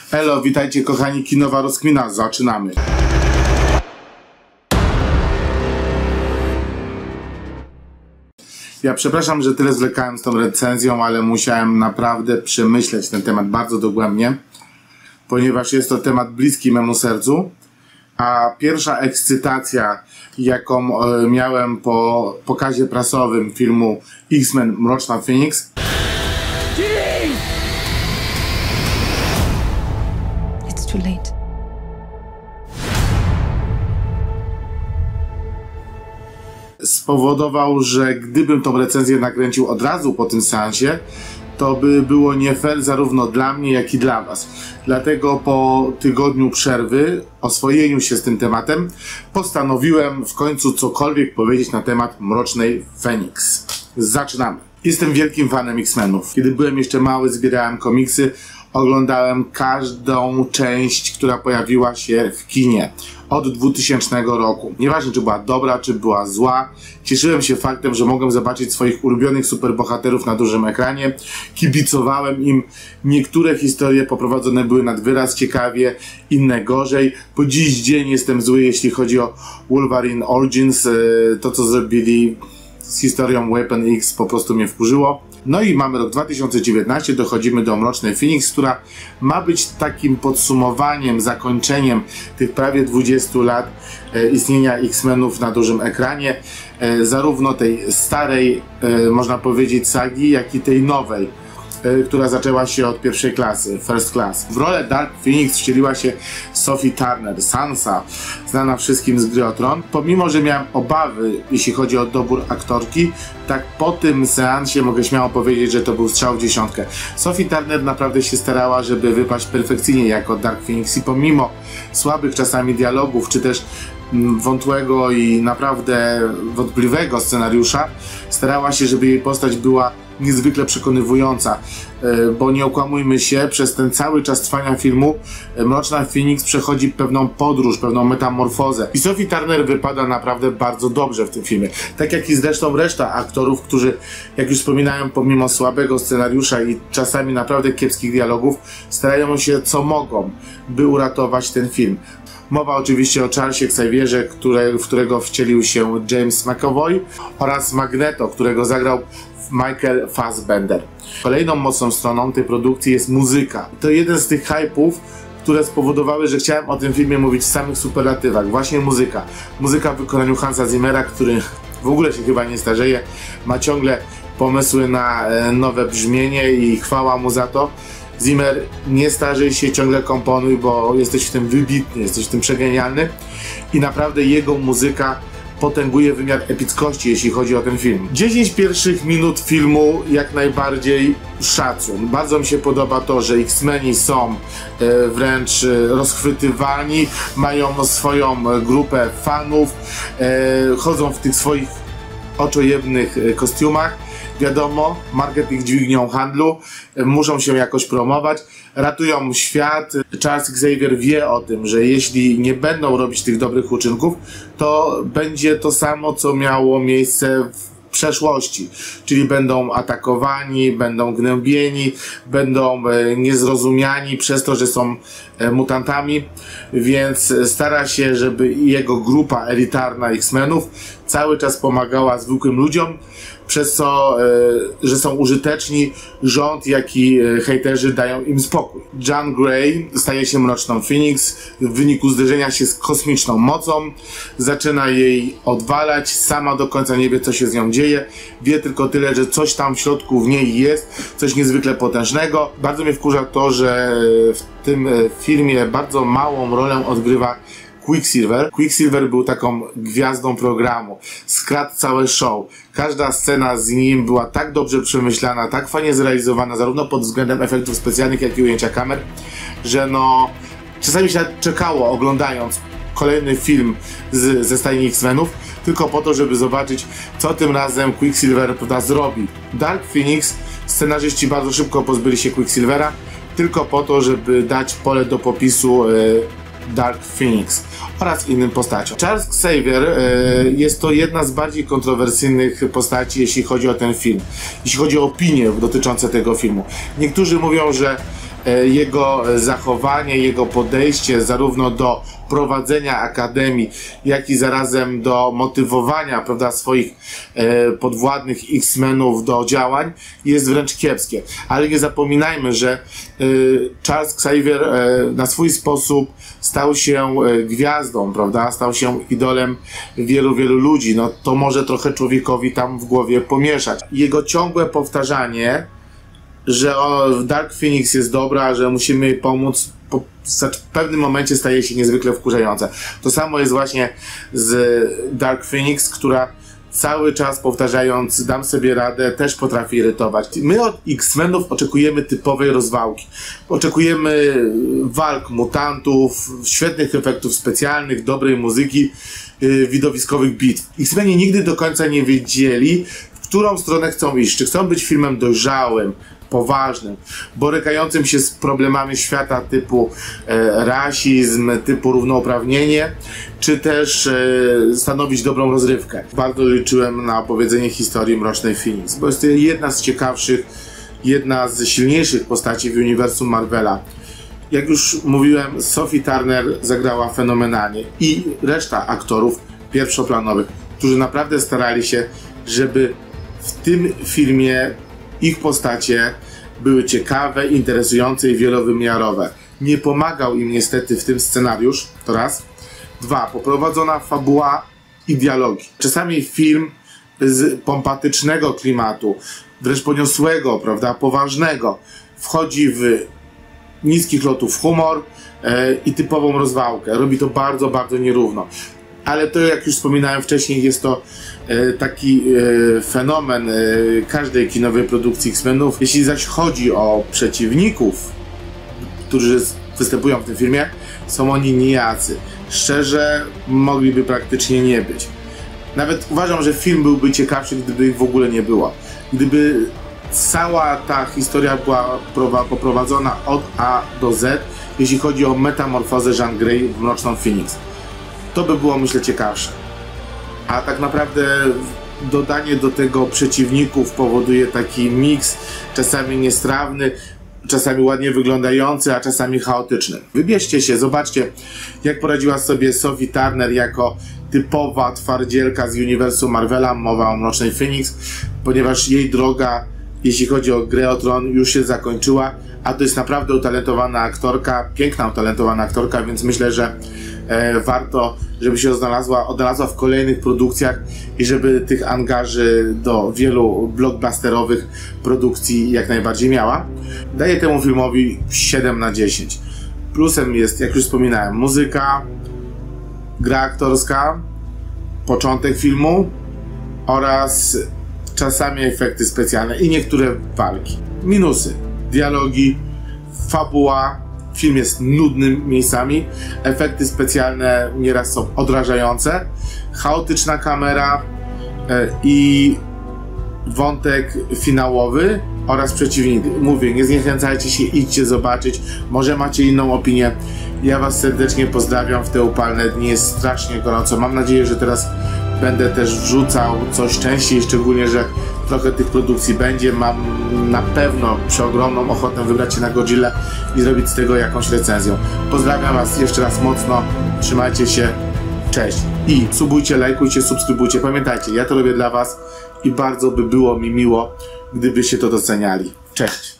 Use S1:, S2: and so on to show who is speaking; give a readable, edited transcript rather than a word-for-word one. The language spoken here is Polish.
S1: Elo, witajcie kochani, Kinowa Rozkmina, zaczynamy. Ja przepraszam, że tyle zwlekałem z tą recenzją, ale musiałem naprawdę przemyśleć ten temat bardzo dogłębnie, ponieważ jest to temat bliski memu sercu, a pierwsza ekscytacja, jaką miałem po pokazie prasowym filmu X-Men Mroczna Phoenix,
S2: It's too late.
S1: spowodował, że gdybym tą recenzję nakręcił od razu po tym seansie, to by było nie fair zarówno dla mnie, jak i dla was. Dlatego po tygodniu przerwy, oswojeniu się z tym tematem, postanowiłem w końcu cokolwiek powiedzieć na temat Mrocznej Phoenix. Zaczynamy. Jestem wielkim fanem X-Menów. Kiedy byłem jeszcze mały, zbierałem komiksy, oglądałem każdą część, która pojawiła się w kinie od 2000 roku. Nieważne, czy była dobra, czy była zła, cieszyłem się faktem, że mogłem zobaczyć swoich ulubionych superbohaterów na dużym ekranie, kibicowałem im. Niektóre historie poprowadzone były nad wyraz ciekawie, inne gorzej. Po dziś dzień jestem zły, jeśli chodzi o Wolverine Origins. To, co zrobili z historią Weapon X, po prostu mnie wkurzyło. No i mamy rok 2019, dochodzimy do Mrocznej Phoenix, która ma być takim podsumowaniem, zakończeniem tych prawie 20 lat istnienia X-Menów na dużym ekranie, zarówno tej starej, można powiedzieć, sagi, jak i tej nowej, która zaczęła się od pierwszej klasy, First Class. W rolę Dark Phoenix wcieliła się Sophie Turner, Sansa, znana wszystkim z Gry o Tron. Pomimo, że miałem obawy, jeśli chodzi o dobór aktorki, tak po tym seansie mogę śmiało powiedzieć, że to był strzał w dziesiątkę. Sophie Turner naprawdę się starała, żeby wypaść perfekcyjnie jako Dark Phoenix i pomimo słabych czasami dialogów, czy też wątłego i naprawdę wątpliwego scenariusza, starała się, żeby jej postać była niezwykle przekonywująca, bo nie okłamujmy się, przez ten cały czas trwania filmu Mroczna Phoenix przechodzi pewną podróż, pewną metamorfozę i Sophie Turner wypada naprawdę bardzo dobrze w tym filmie, tak jak i zresztą reszta aktorów, którzy, jak już wspominałem, pomimo słabego scenariusza i czasami naprawdę kiepskich dialogów, starają się co mogą, by uratować ten film. Mowa oczywiście o Charlesie Xavierze, w którego wcielił się James McAvoy, oraz Magneto, którego zagrał Michael Fassbender. Kolejną mocną stroną tej produkcji jest muzyka. To jeden z tych hype'ów, które spowodowały, że chciałem o tym filmie mówić w samych superlatywach. Właśnie muzyka. Muzyka w wykonaniu Hansa Zimmera, który w ogóle się chyba nie starzeje, ma ciągle pomysły na nowe brzmienie i chwała mu za to. Zimmer, nie starzej się, ciągle komponuj, bo jesteś w tym wybitny, jesteś w tym przegenialny i naprawdę jego muzyka potęguje wymiar epickości, jeśli chodzi o ten film. 10 pierwszych minut filmu jak najbardziej szacun. Bardzo mi się podoba to, że X-Meni są wręcz rozchwytywani, mają swoją grupę fanów, chodzą w tych swoich oczojebnych kostiumach. Wiadomo, marketing dźwignią handlu, muszą się jakoś promować, ratują świat. Charles Xavier wie o tym, że jeśli nie będą robić tych dobrych uczynków, to będzie to samo, co miało miejsce w przeszłości, czyli będą atakowani, będą gnębieni, będą niezrozumiani przez to, że są mutantami, więc stara się, żeby jego grupa elitarna X-Menów cały czas pomagała zwykłym ludziom, przez co, że są użyteczni, rząd, jak i hejterzy dają im spokój. Jean Grey staje się Mroczną Phoenix w wyniku zderzenia się z kosmiczną mocą, zaczyna jej odwalać, sama do końca nie wie, co się z nią dzieje, wie tylko tyle, że coś tam w środku w niej jest, coś niezwykle potężnego. Bardzo mnie wkurza to, że w tym filmie bardzo małą rolę odgrywa Quicksilver. Quicksilver był taką gwiazdą programu, skradł całe show. Każda scena z nim była tak dobrze przemyślana, tak fajnie zrealizowana, zarówno pod względem efektów specjalnych, jak i ujęcia kamer, że no czasami się czekało, oglądając kolejny film ze stajni X-Menów, tylko po to, żeby zobaczyć, co tym razem Quicksilver zrobi. Dark Phoenix, scenarzyści bardzo szybko pozbyli się Quicksilvera, tylko po to, żeby dać pole do popisu Dark Phoenix oraz innym postaciom. Charles Xavier jest to jedna z bardziej kontrowersyjnych postaci, jeśli chodzi o ten film, jeśli chodzi o opinie dotyczące tego filmu. Niektórzy mówią, że jego zachowanie, jego podejście zarówno do prowadzenia akademii, jak i zarazem do motywowania, prawda, swoich podwładnych X-Menów do działań jest wręcz kiepskie. Ale nie zapominajmy, że Charles Xavier na swój sposób stał się gwiazdą, prawda, stał się idolem wielu ludzi. No to może trochę człowiekowi tam w głowie pomieszać. Jego ciągłe powtarzanie, że Dark Phoenix jest dobra, że musimy jej pomóc, w pewnym momencie staje się niezwykle wkurzające. To samo jest właśnie z Dark Phoenix, która cały czas powtarzając dam sobie radę też potrafi irytować. My od X-Menów oczekujemy typowej rozwałki. Oczekujemy walk mutantów, świetnych efektów specjalnych, dobrej muzyki, widowiskowych bitw. X-Meni nigdy do końca nie wiedzieli, w którą stronę chcą iść. Czy chcą być filmem dojrzałym, poważnym, borykającym się z problemami świata typu rasizm, typu równouprawnienie, czy też stanowić dobrą rozrywkę. Bardzo liczyłem na opowiedzenie historii Mrocznej Phoenix, bo jest to jedna z ciekawszych, jedna z silniejszych postaci w uniwersum Marvela. Jak już mówiłem, Sophie Turner zagrała fenomenalnie i reszta aktorów pierwszoplanowych, którzy naprawdę starali się, żeby w tym filmie ich postacie były ciekawe, interesujące i wielowymiarowe. Nie pomagał im niestety w tym scenariusz, to raz. Dwa, poprowadzona fabuła i dialogi. Czasami film z pompatycznego klimatu, wręcz poniosłego, prawda, poważnego, wchodzi w niskich lotów humor i typową rozwałkę. Robi to bardzo nierówno. Ale to, jak już wspominałem wcześniej, jest to taki fenomen każdej kinowej produkcji X-Menów. Jeśli zaś chodzi o przeciwników, którzy występują w tym filmie, są oni nijacy. Szczerze, mogliby praktycznie nie być. Nawet uważam, że film byłby ciekawszy, gdyby ich w ogóle nie było. Gdyby cała ta historia była poprowadzona od A do Z, jeśli chodzi o metamorfozę Jean Grey w Mroczną Phoenix. To by było, myślę, ciekawsze. A tak naprawdę dodanie do tego przeciwników powoduje taki miks, czasami niestrawny, czasami ładnie wyglądający, a czasami chaotyczny. Wybierzcie się, zobaczcie, jak poradziła sobie Sophie Turner jako typowa twardzielka z uniwersum Marvela, mowa o Mrocznej Phoenix, ponieważ jej droga, jeśli chodzi o grę o Tron, już się zakończyła, a to jest naprawdę utalentowana aktorka, piękna utalentowana aktorka, więc myślę, że warto, żeby się odnalazła w kolejnych produkcjach i żeby tych angaży do wielu blockbusterowych produkcji jak najbardziej miała. Daję temu filmowi 7 na 10. Plusem jest, jak już wspominałem, muzyka, gra aktorska, początek filmu oraz czasami efekty specjalne i niektóre walki. Minusy: dialogi, fabuła. Film jest nudnym miejscami, efekty specjalne nieraz są odrażające, chaotyczna kamera i wątek finałowy oraz przeciwnik. Mówię, nie zniechęcajcie się, idźcie zobaczyć, może macie inną opinię. Ja was serdecznie pozdrawiam w te upalne dni, jest strasznie gorąco. Mam nadzieję, że teraz będę też wrzucał coś częściej, szczególnie, że trochę tych produkcji będzie. Mam na pewno przeogromną ochotę wybrać się na Godzillę i zrobić z tego jakąś recenzję. Pozdrawiam was jeszcze raz mocno, trzymajcie się, cześć. I subujcie, lajkujcie, subskrybujcie. Pamiętajcie, ja to robię dla was i bardzo by było mi miło, gdybyście to doceniali. Cześć.